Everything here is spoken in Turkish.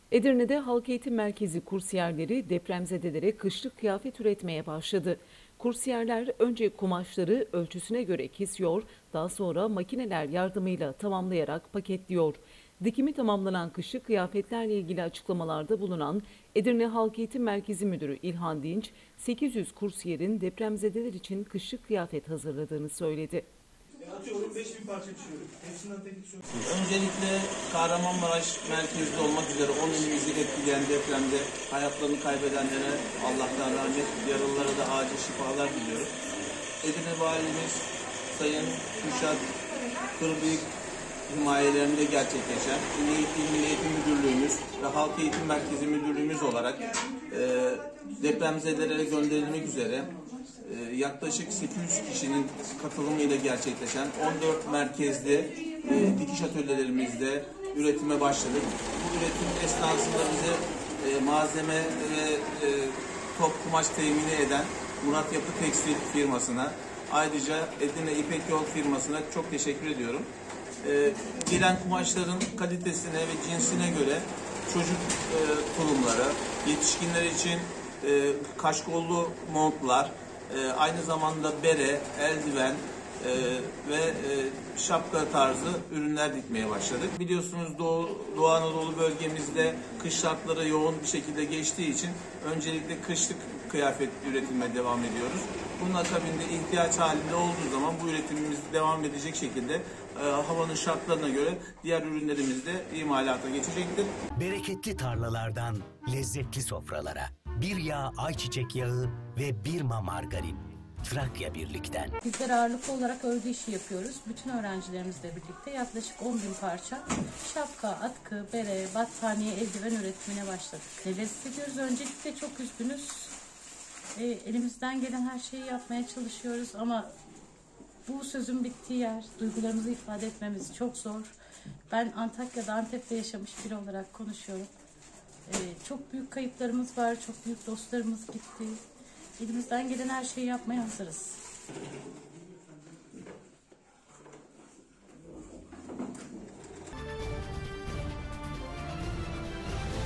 Edirne'de Halk Eğitim Merkezi kursiyerleri depremzedelere kışlık kıyafet üretmeye başladı. Kursiyerler önce kumaşları ölçüsüne göre kesiyor, daha sonra makineler yardımıyla tamamlayarak paketliyor. Dikimi tamamlanan kışlık kıyafetlerle ilgili açıklamalarda bulunan Edirne Halk Eğitim Merkezi Müdürü İlhan Dinç, 800 kursiyerin depremzedeler için kışlık kıyafet hazırladığını söyledi. Atıyorum 5.000 parça pişiyorum. Hepsinden tek düşüyorum. Öncelikle Kahramanmaraş merkezli olmak üzere 10 ilimizi etkileyen depremde hayatlarını kaybedenlere Allah'tan rahmet, yaralılara da acil şifalar diliyoruz. Edirne Valimiz Sayın Kürşat Kırbıyık himayelerinde gerçekleşen Milli Eğitim Müdürlüğümüz ve Halk Eğitim Merkezi Müdürlüğümüz olarak depremzedelere gönderilmek üzere yaklaşık 800 kişinin katılımıyla gerçekleşen 14 merkezde dikiş atölyelerimizde üretime başladık. Bu üretim esnasında bize malzeme ve top kumaş temini eden Murat Yapı Tekstil firmasına, ayrıca Edirne İpek Yol firmasına çok teşekkür ediyorum. Gelen kumaşların kalitesine ve cinsine göre çocuk tulumları, yetişkinler için kaşkollu montlar, aynı zamanda bere, eldiven ve şapka tarzı ürünler dikmeye başladık. Biliyorsunuz Doğu Anadolu bölgemizde kış şartları yoğun bir şekilde geçtiği için öncelikle kışlık kıyafet üretimine devam ediyoruz. Bunun akabinde ihtiyaç halinde olduğu zaman bu üretimimiz devam edecek şekilde havanın şartlarına göre diğer ürünlerimiz de imalata geçecektir. Bereketli tarlalardan lezzetli sofralara, bir yağ ayçiçek yağı ve bir margarin. Trakya Birlik'ten. Bizler ağırlıklı olarak örgü işi yapıyoruz. Bütün öğrencilerimizle birlikte yaklaşık 10.000 parça şapka, atkı, bere, battaniye, eldiven üretimine başladık. Neler hissediyoruz? Öncelikle çok üzgünüz. Elimizden gelen her şeyi yapmaya çalışıyoruz ama bu sözün bittiği yer, duygularımızı ifade etmemiz çok zor. Ben Antakya'da, Antep'te yaşamış biri olarak konuşuyorum. Çok büyük kayıplarımız var, çok büyük dostlarımız gitti. Elimizden gelen her şeyi yapmaya hazırız.